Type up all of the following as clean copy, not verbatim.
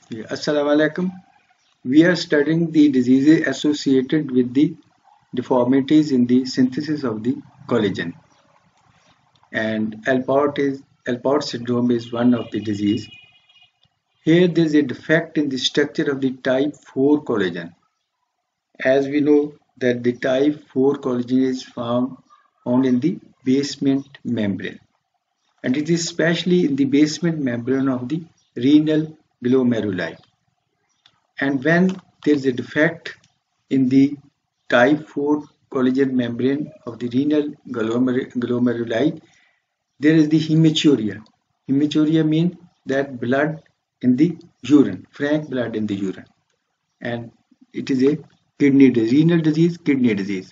Assalamu alaikum. We are studying the diseases associated with the deformities in the synthesis of the collagen. And Alport syndrome is one of the disease. Here there is a defect in the structure of the type 4 collagen. As we know that the type 4 collagen is found in the basement membrane. And it is especially in the basement membrane of the renal glomeruli. And when there is a defect in the type 4 collagen membrane of the renal glomeruli, there is the hematuria. Hematuria means that blood in the urine, frank blood in the urine. And it is a kidney disease, renal disease, kidney disease.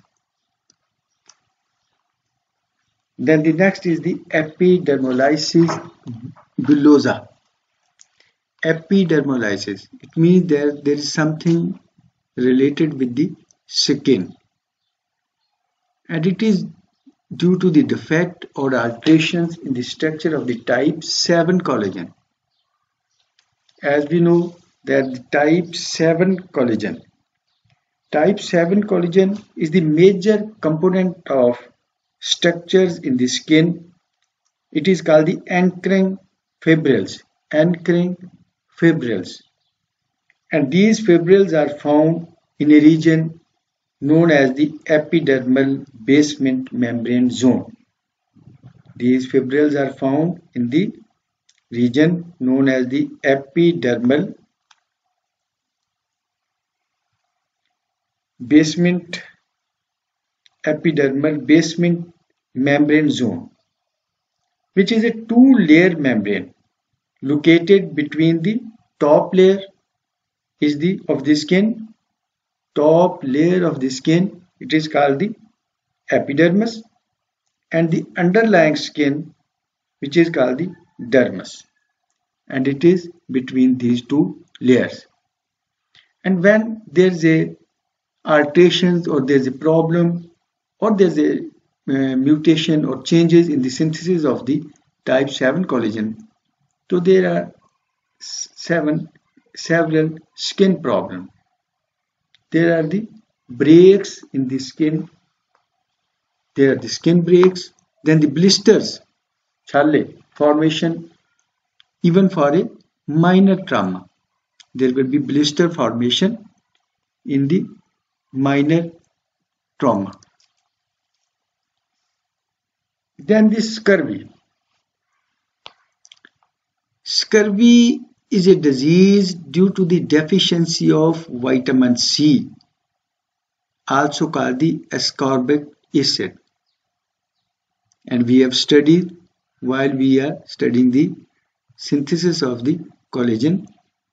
Then the next is the epidermolysis bullosa. Epidermolysis, it means that there is something related with the skin, and it is due to the defect or alterations in the structure of the type 7 collagen. As we know that the type 7 collagen is the major component of structures in the skin. It is called the anchoring fibrils. And these fibrils are found in a region known as the epidermal basement membrane zone. These fibrils are found in the region known as the epidermal basement membrane zone, which is a two-layer membrane located between the top layer of the skin. Top layer of the skin, it is called the epidermis, and the underlying skin, which is called the dermis, and it is between these two layers. And when there's a alterations or there's a problem or there's a mutation or changes in the synthesis of the type 7 collagen, so there are several skin problems. There are the breaks in the skin. There are the skin breaks. Then the blisters, Jalil, formation even for a minor trauma. There will be blister formation in the minor trauma. Then the scurvy. Scurvy is a disease due to the deficiency of vitamin C, also called the ascorbic acid. And we have studied while we are studying the synthesis of the collagen.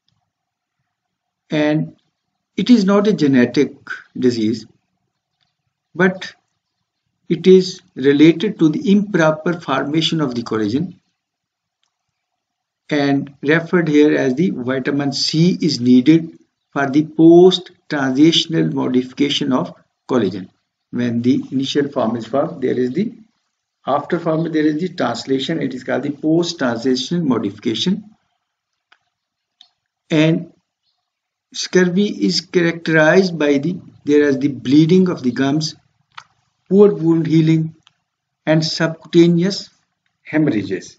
And it is not a genetic disease, but it is related to the improper formation of the collagen, and referred here as the vitamin C is needed for the post-translational modification of collagen. When the initial form is formed, after form there is the translation. It is called the post-translational modification. And scurvy is characterized by there is the bleeding of the gums, poor wound healing, and subcutaneous hemorrhages.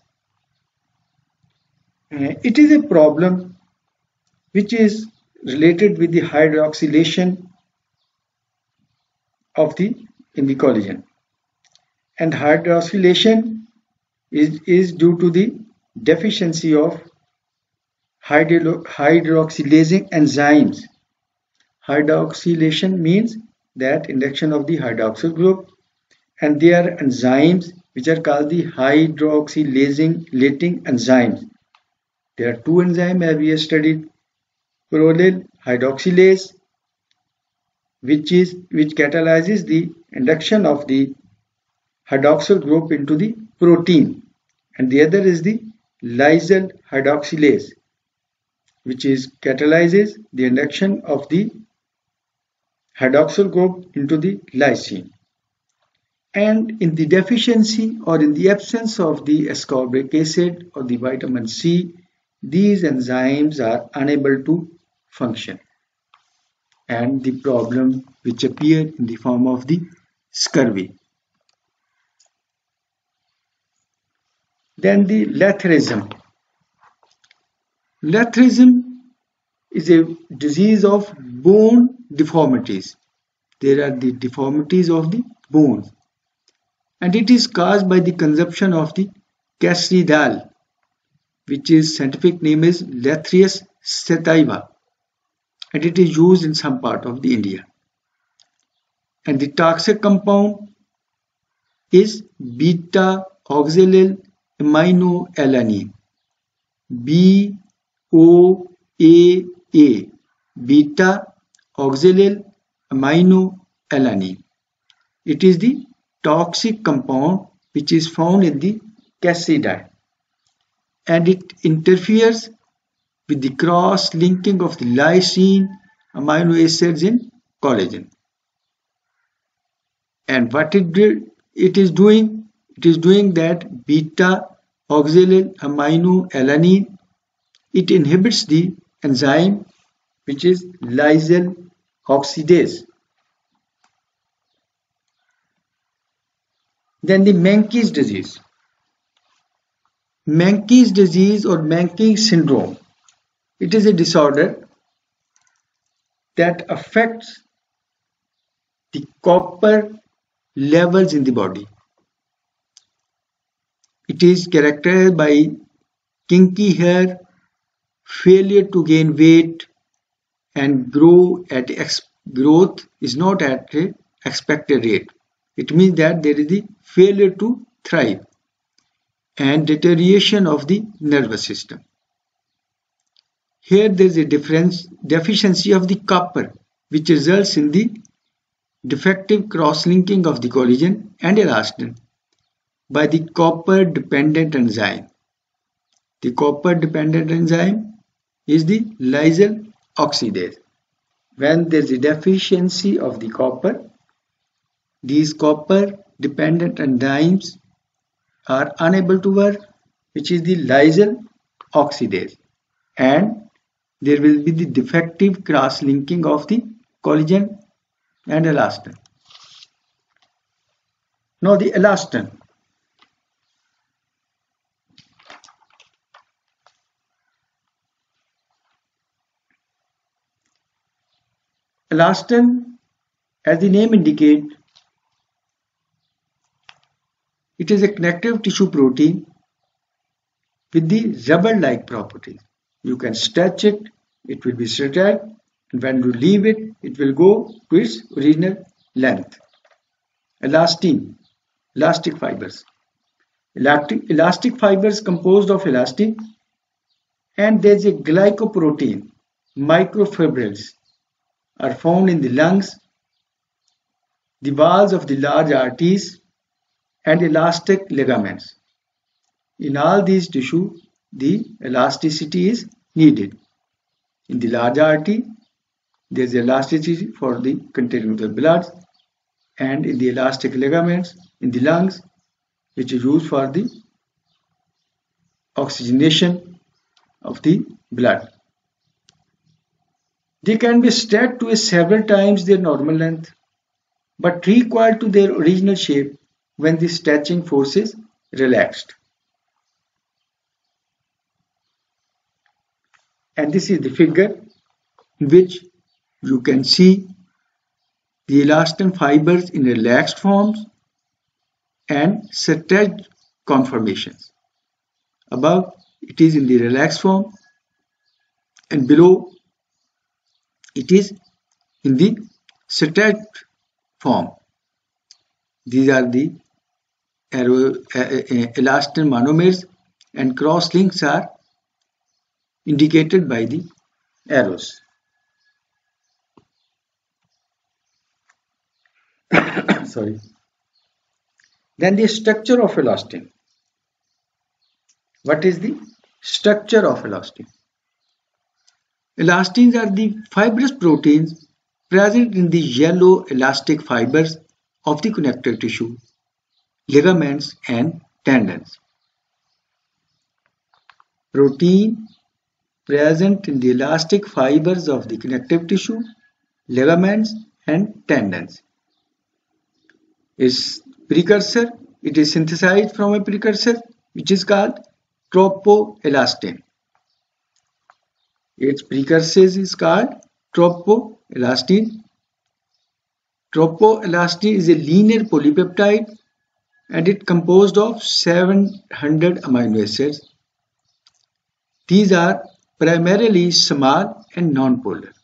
It is a problem which is related with the hydroxylation in the collagen, and hydroxylation is due to the deficiency of hydroxylase enzymes. Hydroxylation means that induction of the hydroxyl group, and there are enzymes which are called the hydroxylating enzymes. There are two enzymes as we have studied: prolyl hydroxylase, which catalyzes the induction of the hydroxyl group into the protein, and the other is the lysyl hydroxylase, which catalyzes the induction of the hydroxyl group into the lysine. And in the deficiency or in the absence of the ascorbic acid or the vitamin C, these enzymes are unable to function, and the problem which appear in the form of the scurvy. Then the letharism. Letharism is a disease of bone deformities. There are the deformities of the bones, and it is caused by the consumption of the cassidal, which is scientific name is Lathrius sativa, and it is used in some part of the India. And the toxic compound is beta oxalyl aminoalanine, BOAA, beta oxalyl aminoalanine. It is the toxic compound which is found in the cassidal, and it interferes with the cross-linking of the lysine amino acids in collagen. And what it is doing? It is doing that beta oxalyl aminoalanine. It inhibits the enzyme which is lysyl oxidase. Then the Menkes disease. Menkes disease or Menkes syndrome. It is a disorder that affects the copper levels in the body. It is characterized by kinky hair, failure to gain weight, and growth is not at an expected rate. It means that there is the failure to thrive and deterioration of the nervous system. Here there is a deficiency of the copper, which results in the defective cross-linking of the collagen and elastin by the copper-dependent enzyme. The copper-dependent enzyme is the lysyl oxidase. When there is a deficiency of the copper, these copper-dependent enzymes are unable to work, which is the lysyl oxidase, and there will be the defective cross-linking of the collagen and elastin. Now the elastin. Elastin, as the name indicates, it is a connective tissue protein with the rubber-like properties. You can stretch it, it will be stretched, and when you leave it, it will go to its original length. Elastin, elastic fibers. Elastic fibers composed of elastin, and there is a glycoprotein, microfibrils, are found in the lungs, the walls of the large arteries, and elastic ligaments. In all these tissues, the elasticity is needed. In the large artery, there is elasticity for the containing the blood, and in the elastic ligaments in the lungs, which is used for the oxygenation of the blood. They can be stretched to several times their normal length, but recoil to their original shape when the stretching force is relaxed. And this is the figure in which you can see the elastin fibers in relaxed forms and stretched conformations. Above it is in the relaxed form, and below it is in the stretched form. These are the elastin monomers, and cross links are indicated by the arrows. Sorry. Then the structure of elastin. What is the structure of elastin? Elastins are the fibrous proteins present in the yellow elastic fibers of the connective tissue, ligaments, and tendons. Protein present in the elastic fibers of the connective tissue, ligaments, and tendons. Its precursor, it is synthesized from a precursor which is called tropoelastin. Its precursor is called tropoelastin. Tropoelastin is a linear polypeptide and it composed of 700 amino acids. These are primarily small and non-polar.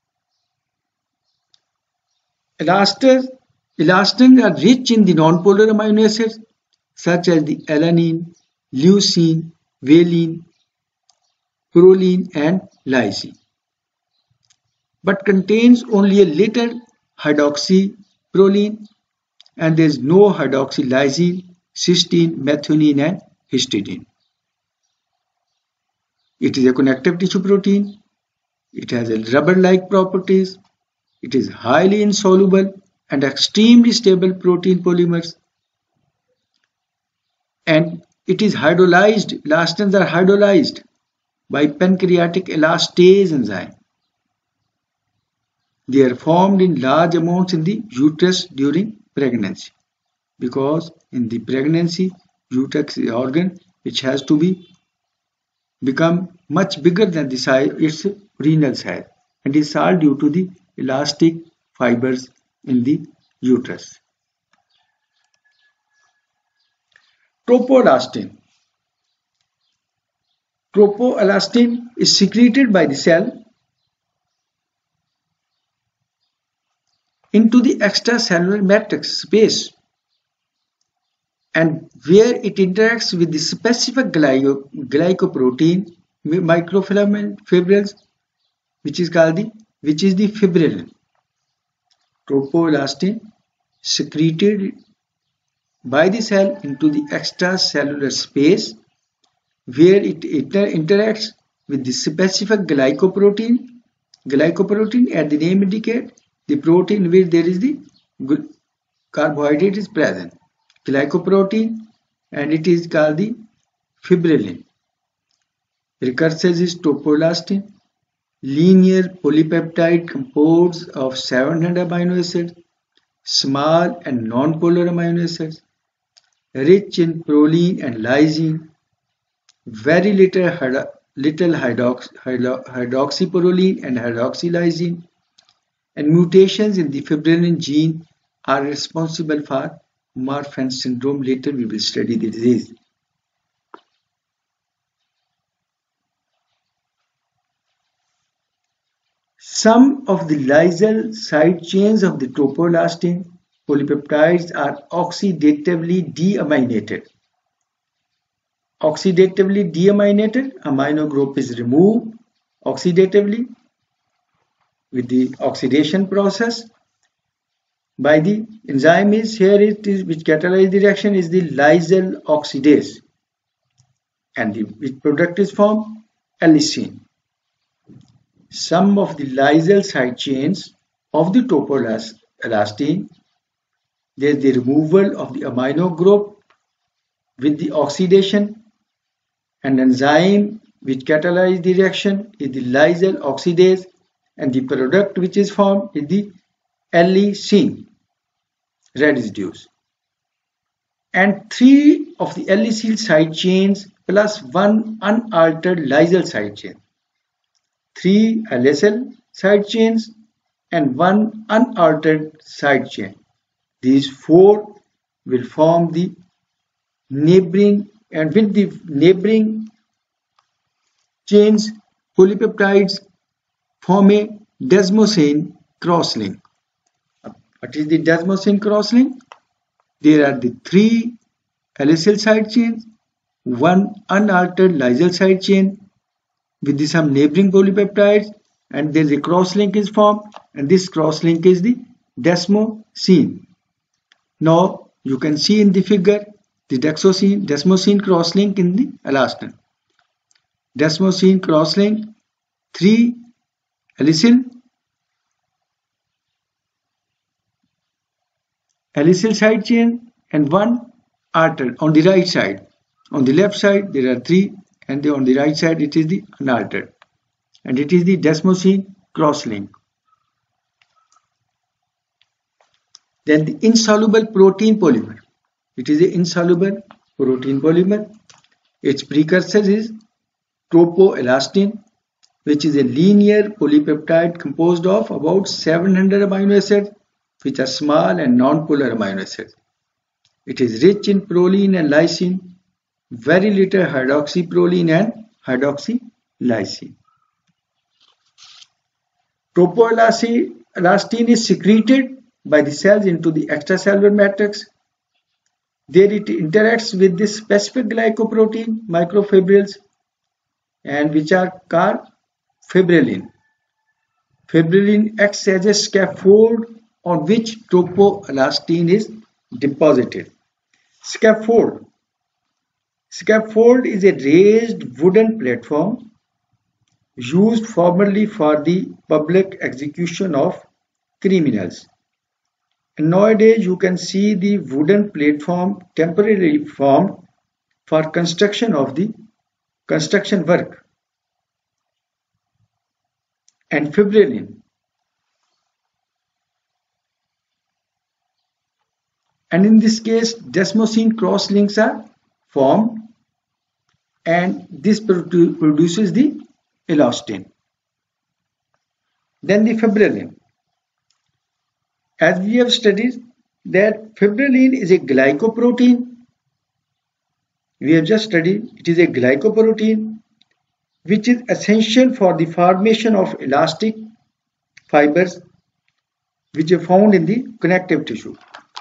Elastins are rich in the non-polar amino acids such as the alanine, leucine, valine, proline and lysine, but contains only a little hydroxyproline and there is no hydroxylysine, cysteine, methionine and histidine. It is a connective tissue protein. It has a rubber-like properties. It is highly insoluble and extremely stable protein polymers. And it is hydrolyzed. Elastins are hydrolyzed by pancreatic elastase enzyme. They are formed in large amounts in the uterus during pregnancy, because in the pregnancy uterus is an organ which has to become much bigger than the size, its renal size, and is all due to the elastic fibers in the uterus. Tropoelastin. Tropoelastin is secreted by the cell into the extracellular matrix space, and where it interacts with the specific glycoprotein microfilament fibrils, which is the fibrillin. Tropoelastin secreted by the cell into the extracellular space, where it interacts with the specific glycoprotein. Glycoprotein, as the name indicates, the protein where there is the carbohydrate is present. Glycoprotein, and it is called the fibrillin. Precursor is tropoelastin, linear polypeptide composed of 700 amino acids, small and non-polar amino acids, rich in proline and lysine, very little hydroxyproline and hydroxylysine, and mutations in the fibrillin gene are responsible for Marfan syndrome. Later we will study the disease. Some of the lysyl side chains of the tropoelastin polypeptides are oxidatively deaminated. Oxidatively deaminated amino group is removed oxidatively with the oxidation process by the enzyme is here it is which catalyzes the reaction is the lysyl oxidase, and the which product is formed lysine. Some of the lysyl side chains of the tropoelastin, there is the removal of the amino group with the oxidation, and enzyme which catalyzes the reaction is the lysyl oxidase, and the product which is formed is the lysine residues. And 3 of the lysyl side chains plus 1 unaltered lysyl side chain. 3 lysyl side chains and 1 unaltered side chain. These 4 will form the neighboring, and with the neighboring chains polypeptides form a desmosine crosslink. What is the desmosine crosslink? There are the 3 lysyl side chains, 1 unaltered lysyl side chain with some neighboring polypeptides, and there is a crosslink is formed, and this crosslink is the desmosine. Now you can see in the figure the desmosine crosslink in the elastin. Desmosine crosslink, 3 lysyl side chain and 1 altered on the right side. On the left side there are 3, and on the right side it is the unaltered. and it is the desmosine crosslink. Then the insoluble protein polymer. It is the insoluble protein polymer. Its precursor is tropoelastin, which is a linear polypeptide composed of about 700 amino acids, which are small and non-polar amino acids. It is rich in proline and lysine, very little hydroxyproline and hydroxylysine. Tropoelastin is secreted by the cells into the extracellular matrix. There it interacts with the specific glycoprotein microfibrils, and which are called fibrillin. Fibrillin acts as a scaffold on which tropoelastin is deposited. Scaffold is a raised wooden platform used formerly for the public execution of criminals. And nowadays you can see the wooden platform temporarily formed for construction work. And fibrillin. And in this case, desmosine crosslinks are formed, and this produces the elastin. Then the fibrillin. As we have studied that fibrillin is a glycoprotein. We have just studied it is a glycoprotein which is essential for the formation of elastic fibers which are found in the connective tissue.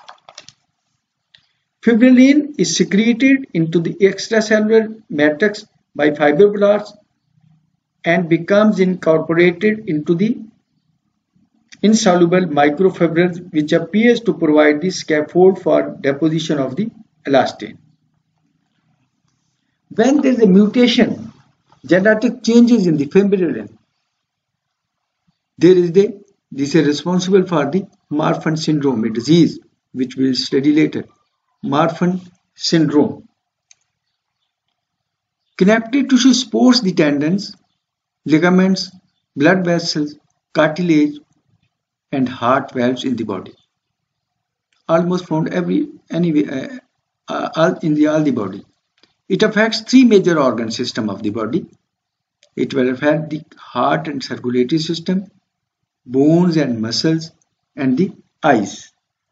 Fibrillin is secreted into the extracellular matrix by fibroblasts and becomes incorporated into the insoluble microfibrils, which appears to provide the scaffold for deposition of the elastin. When there is a mutation, genetic changes in the fibrillin, this is responsible for the Marfan syndrome, a disease which we will study later. Marfan syndrome. Connective tissue supports the tendons, ligaments, blood vessels, cartilage, and heart valves in the body. Almost found in the body. It affects three major organ systems of the body. It will affect the heart and circulatory system, bones and muscles, and the eyes.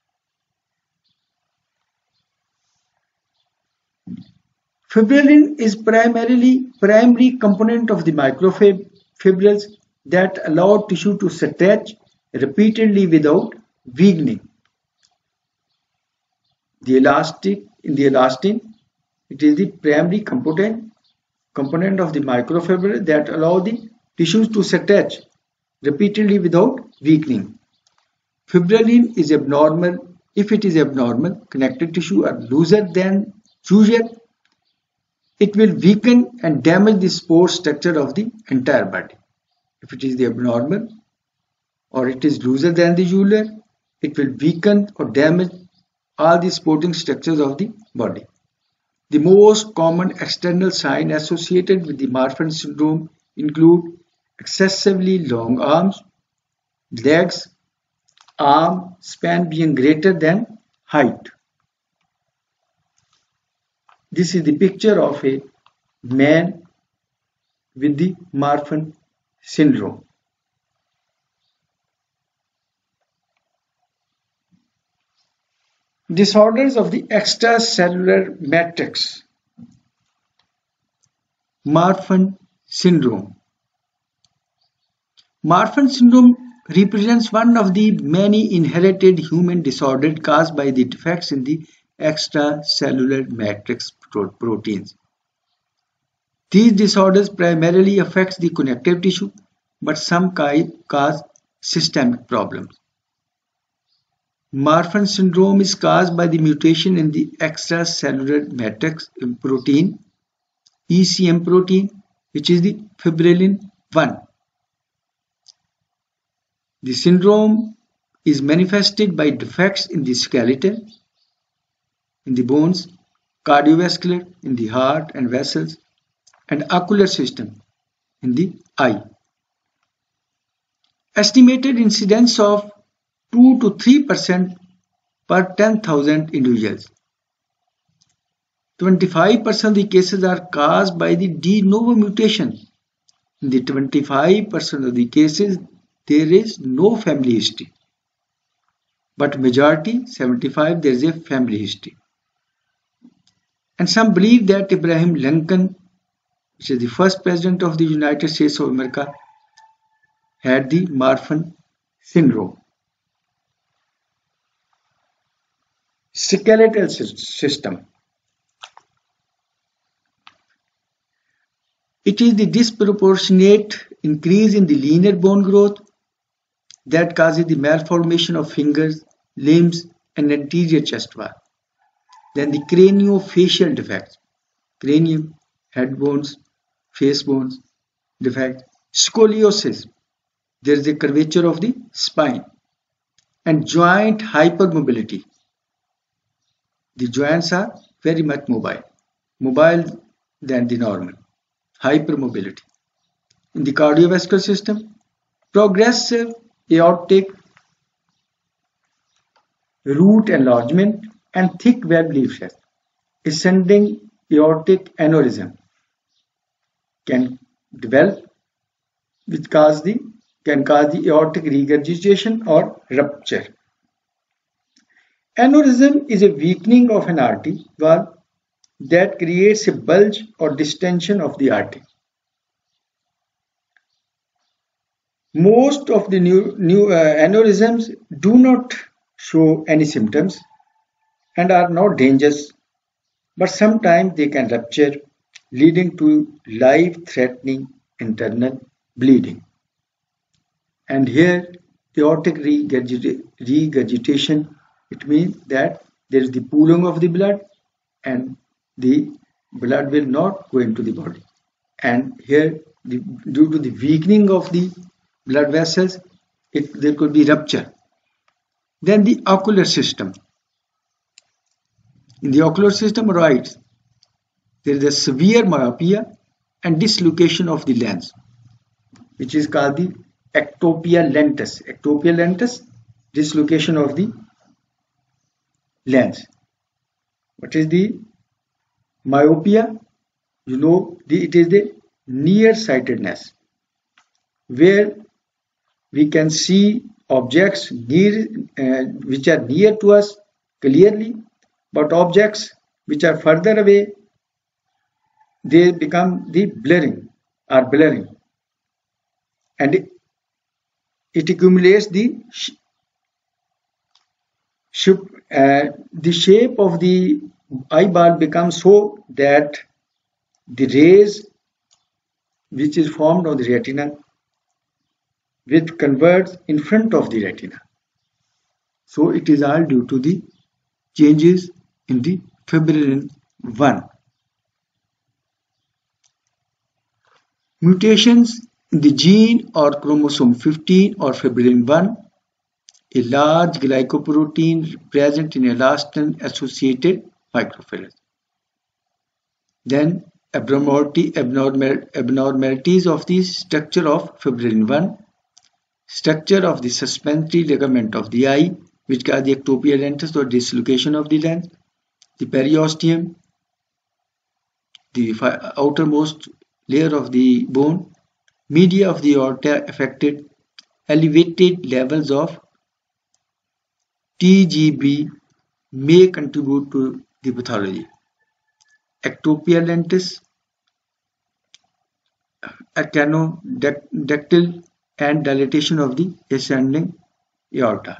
Fibrillin is primary component of the microfibrils that allow tissue to stretch repeatedly without weakening. In the elastin, it is the primary component of the microfibril that allow the tissues to stretch repeatedly without weakening. Fibrillin is abnormal. If it is abnormal, connective tissue are looser than usual. It will weaken and damage the support structure of the entire body. If it is the abnormal or it is looser than the usual, it will weaken or damage all the supporting structures of the body. The most common external signs associated with the Marfan syndrome include excessively long arms, legs, arm span being greater than height. This is the picture of a man with the Marfan syndrome. Disorders of the extracellular matrix. Marfan syndrome. Marfan syndrome represents one of the many inherited human disorders caused by the defects in the extracellular matrix proteins. These disorders primarily affect the connective tissue, but some cause systemic problems. Marfan syndrome is caused by the mutation in the extracellular matrix protein, ECM protein, which is the fibrillin 1. The syndrome is manifested by defects in the skeleton, in the bones, cardiovascular, in the heart and vessels, and ocular system, in the eye. Estimated incidence of 2 to 3% per 10,000 individuals. 25% of the cases are caused by the de novo mutation. In the 25% of the cases, there is no family history. But majority, 75, there is a family history. And some believe that Abraham Lincoln, which is the first president of the United States of America, had the Marfan syndrome. Skeletal system. It is the disproportionate increase in the linear bone growth that causes the malformation of fingers, limbs, and anterior chest wall. Then the craniofacial defects, cranium, head bones, face bones, defect, scoliosis, there is a curvature of the spine, and joint hypermobility. The joints are very much mobile than the normal, hypermobility. In the cardiovascular system, progressive aortic root enlargement and thick web leaflet, ascending aortic aneurysm can develop, which can cause the aortic regurgitation or rupture. Aneurysm is a weakening of an artery valve that creates a bulge or distension of the artery. Most of the new aneurysms do not show any symptoms and are not dangerous, but sometimes they can rupture, leading to life-threatening internal bleeding. And here, aortic regurgitation, it means that there is the pooling of the blood and the blood will not go into the body. And here, due to the weakening of the blood vessels, there could be rupture. Then the ocular system. In the ocular system, right, there is a severe myopia and dislocation of the lens, which is called the ectopia lentis. Ectopia lentis, dislocation of the lens. What is the myopia? You know, it is the nearsightedness, where we can see objects which are near to us clearly, but objects which are further away, they become the blurring. And it accumulates the shape of the eyeball becomes so that the rays which is formed on the retina which converts in front of the retina. So it is all due to the changes in the fibrillin 1. Mutations in the gene or chromosome 15 or fibrillin 1, a large glycoprotein present in elastin associated microfilament. Then abnormalities of the structure of fibrillin 1, structure of the suspensory ligament of the eye, which cause the ectopia lentis or dislocation of the lens, the periosteum, the outermost layer of the bone, media of the aorta affected, elevated levels of TGB may contribute to the pathology. Ectopia lentis, actinodactyl, and dilatation of the ascending aorta.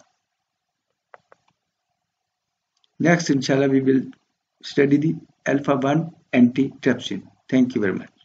Next, inshallah, we will study the alpha-1 antitrypsin. Thank you very much.